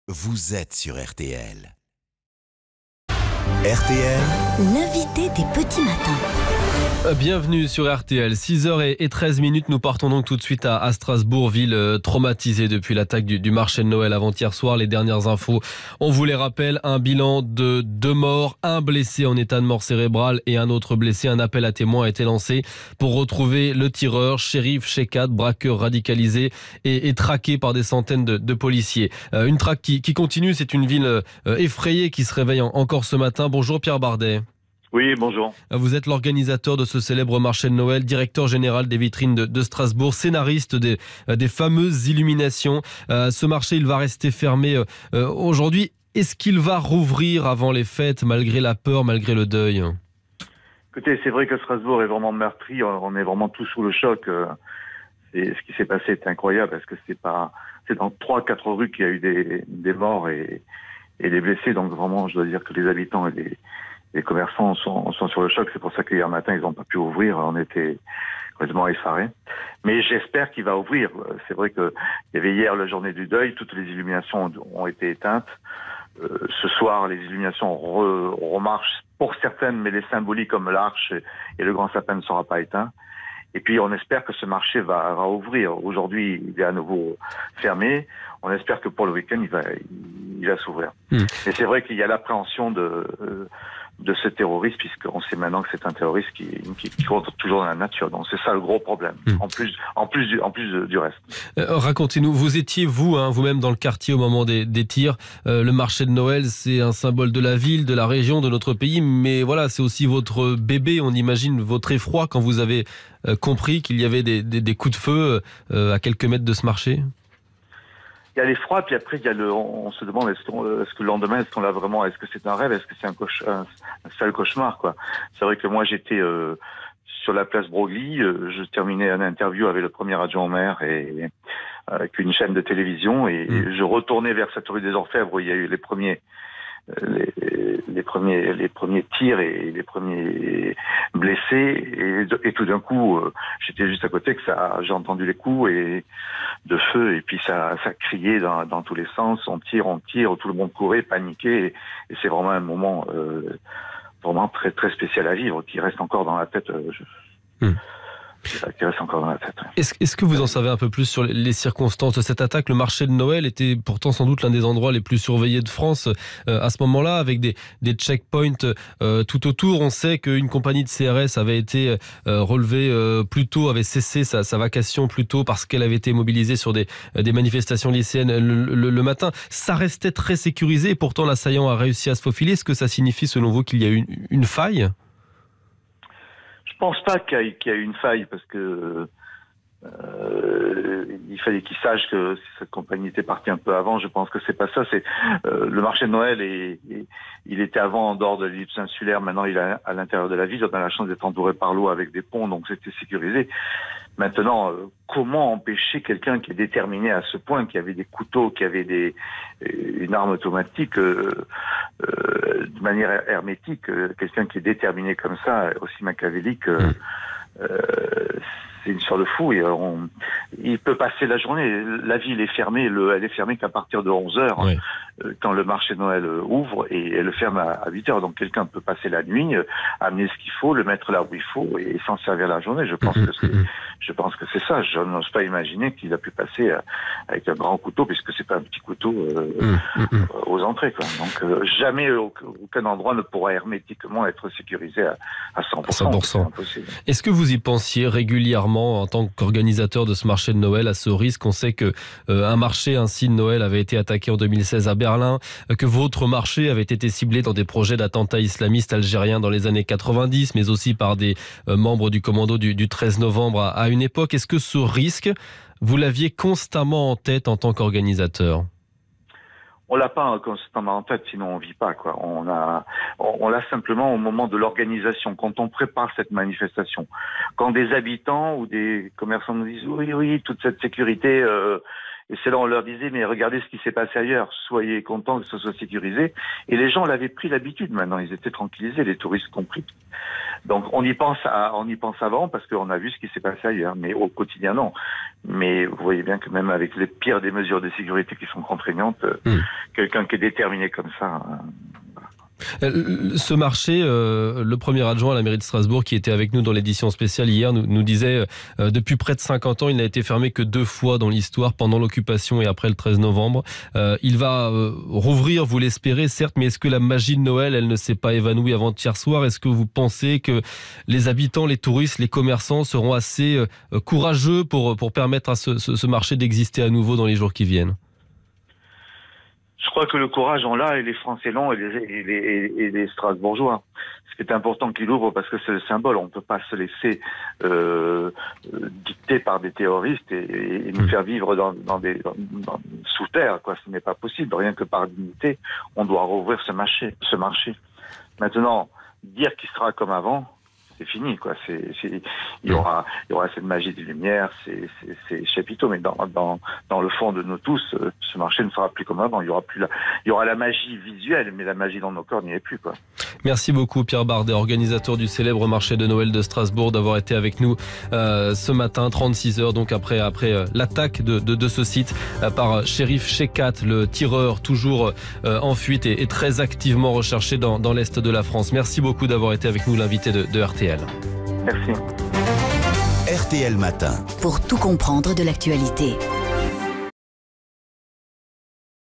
Vous êtes sur RTL. RTL, l'invité des petits matins. Bienvenue sur RTL, 6h13, nous partons donc tout de suite à Strasbourg, ville traumatisée depuis l'attaque du marché de Noël avant-hier soir. Les dernières infos, on vous les rappelle, un bilan de 2 morts, un blessé en état de mort cérébrale et un autre blessé. Un appel à témoins a été lancé pour retrouver le tireur, Cherif Chekhat, braqueur radicalisé et traqué par des centaines de policiers. Une traque qui continue, c'est une ville effrayée qui se réveille encore ce matin. Bonjour Pierre Bardet. Oui, bonjour. Vous êtes l'organisateur de ce célèbre marché de Noël, directeur général des vitrines de Strasbourg, scénariste des fameuses illuminations. Ce marché, il va rester fermé aujourd'hui. Est-ce qu'il va rouvrir avant les fêtes, malgré la peur, malgré le deuil ? Écoutez, c'est vrai que Strasbourg est vraiment meurtri. On est vraiment tous sous le choc. Ce qui s'est passé est incroyable parce que c'est dans 3-4 rues qu'il y a eu des morts et des blessés. Donc vraiment, je dois dire que les habitants et les commerçants sont sur le choc. C'est pour ça qu'hier matin, ils n'ont pas pu ouvrir. On était complètement effarés. Mais j'espère qu'il va ouvrir. C'est vrai qu'il y avait hier la journée du deuil. Toutes les illuminations ont été éteintes. Ce soir, les illuminations remarchent pour certaines, mais les symboliques comme l'arche et le grand sapin ne sera pas éteint. Et puis, on espère que ce marché va ouvrir. Aujourd'hui, il est à nouveau fermé. On espère que pour le week-end, il va s'ouvrir. Mais c'est vrai qu'il y a l'appréhension de ce terroriste, puisqu'on sait maintenant que c'est un terroriste qui rentre toujours dans la nature. Donc c'est ça le gros problème, en plus du reste. Racontez-nous, vous étiez vous-même dans le quartier au moment des tirs. Le marché de Noël, c'est un symbole de la ville, de la région, de notre pays, mais voilà, c'est aussi votre bébé. On imagine votre effroi quand vous avez compris qu'il y avait des coups de feu à quelques mètres de ce marché. Il y a l'effroi, puis après on se demande est-ce que le lendemain, est-ce qu'on l'a vraiment, est-ce que c'est un rêve, est-ce que c'est un sale cauchemar, quoi. C'est vrai que moi j'étais sur la place Broglie, je terminais une interview avec le premier adjoint au maire et avec une chaîne de télévision et je retournais vers cette rue des Orfèvres où il y a eu les premiers tirs et les premiers blessés et tout d'un coup j'étais juste à côté j'ai entendu les coups de feu et puis ça criait dans tous les sens, on tire, tout le monde courait, paniquait et c'est vraiment un moment vraiment très très spécial à vivre qui reste encore dans la tête. Qui reste encore dans la tête. Est-ce que vous en savez un peu plus sur les circonstances de cette attaque ? Le marché de Noël était pourtant sans doute l'un des endroits les plus surveillés de France à ce moment-là, avec des checkpoints tout autour. On sait qu'une compagnie de CRS avait été relevée plus tôt, avait cessé sa vacation plus tôt parce qu'elle avait été mobilisée sur des manifestations lycéennes le matin. Ça restait très sécurisé et pourtant l'assaillant a réussi à se faufiler. Est-ce que ça signifie selon vous qu'il y a eu une faille ? Je pense pas qu'il y a eu une faille parce que il fallait qu'ils sachent que cette compagnie était partie un peu avant. Je pense que c'est pas ça. C'est le marché de Noël il était avant en dehors de l'ellipse insulaire. Maintenant, il est à l'intérieur de la ville. On a la chance d'être entouré par l'eau avec des ponts, donc c'était sécurisé. Maintenant, comment empêcher quelqu'un qui est déterminé à ce point, qui avait des couteaux, qui avait une arme automatique de manière hermétique, quelqu'un qui est déterminé comme ça, aussi machiavélique, c'est une sorte de fou. Et il peut passer la journée. La ville est fermée. Elle est fermée qu'à partir de 11h, oui. Quand le marché de Noël ouvre, et elle le ferme à 8h. Donc quelqu'un peut passer la nuit, amener ce qu'il faut, le mettre là où il faut et s'en servir la journée. Je pense que c'est ça. Je n'ose pas imaginer qu'il a pu passer avec un grand couteau, puisque c'est pas un petit couteau aux entrées, quoi. Donc jamais aucun endroit ne pourra hermétiquement être sécurisé à 100%. C'est impossible. Est-ce que vous y pensiez régulièrement en tant qu'organisateur de ce marché de Noël à ce risque? On sait que un marché ainsi de Noël avait été attaqué en 2016 à Berlin, que votre marché avait été ciblé dans des projets d'attentats islamistes algériens dans les années 90, mais aussi par des membres du commando du 13 novembre à une époque. Est-ce que ce risque, vous l'aviez constamment en tête en tant qu'organisateur? On l'a pas constamment en tête, sinon on vit pas, quoi. On l'a simplement au moment de l'organisation, quand on prépare cette manifestation. Quand des habitants ou des commerçants nous disent oui, toute cette sécurité, et c'est là on leur disait mais regardez ce qui s'est passé ailleurs, soyez contents que ce soit sécurisé. Et les gens l'avaient pris l'habitude maintenant, ils étaient tranquillisés, les touristes compris. Donc on y pense avant parce qu'on a vu ce qui s'est passé ailleurs, mais au quotidien non. Mais vous voyez bien que même avec les pires des mesures de sécurité qui sont contraignantes, quelqu'un qui est déterminé comme ça. Ce marché, le premier adjoint à la mairie de Strasbourg qui était avec nous dans l'édition spéciale hier nous disait depuis près de 50 ans, il n'a été fermé que 2 fois dans l'histoire, pendant l'occupation et après le 13 novembre. Il va rouvrir, vous l'espérez, certes, mais est-ce que la magie de Noël, elle ne s'est pas évanouie avant-hier soir? Est-ce que vous pensez que les habitants, les touristes, les commerçants seront assez courageux pour permettre à ce marché d'exister à nouveau dans les jours qui viennent? Je crois que le courage en l'a, et les Français l'ont, et les Strasbourgeois. Ce qui est important qu'ils ouvrent, parce que c'est le symbole. On ne peut pas se laisser dicter par des terroristes et nous faire vivre sous terre, quoi. Ce n'est pas possible. Rien que par dignité, on doit rouvrir ce marché. Maintenant, dire qu'il sera comme avant, c'est fini, quoi. Il y aura cette magie des lumières, c'est chapiteau, mais dans le fond de nous tous, ce marché ne sera plus comme avant. Il y aura la magie visuelle, mais la magie dans nos corps n'y est plus, quoi. Merci beaucoup Pierre Bardet, organisateur du célèbre marché de Noël de Strasbourg, d'avoir été avec nous ce matin, 36 heures donc après l'attaque de ce site par Cherif Shekat, le tireur toujours en fuite et très activement recherché dans l'est de la France. Merci beaucoup d'avoir été avec nous, l'invité de RTL. Merci. RTL Matin. Pour tout comprendre de l'actualité.